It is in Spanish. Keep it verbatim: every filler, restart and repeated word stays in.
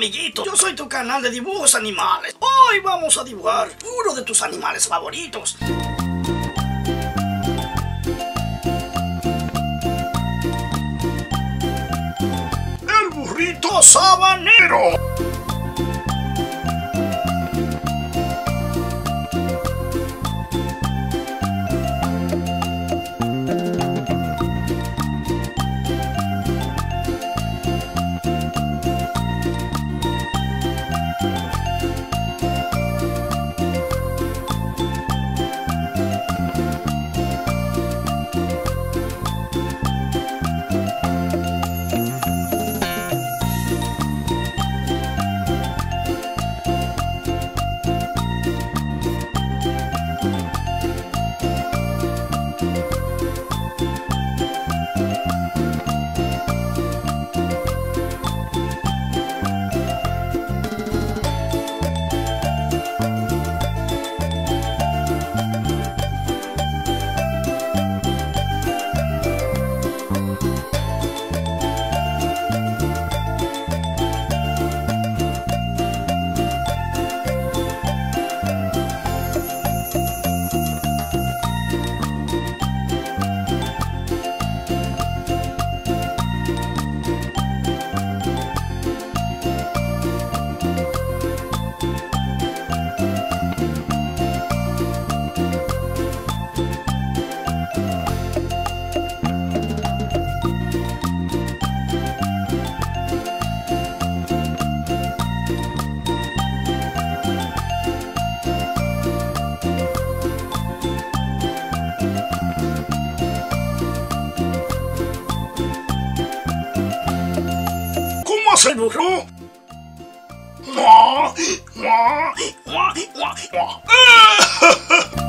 amiguito, yo soy tu canal de dibujos animales. Hoy vamos a dibujar uno de tus animales favoritos. El burrito sabanero. ¿Cómo hace el burro? ¡Mua! ¡Mua! ¡Mua! ¡Mua! ¡Mua!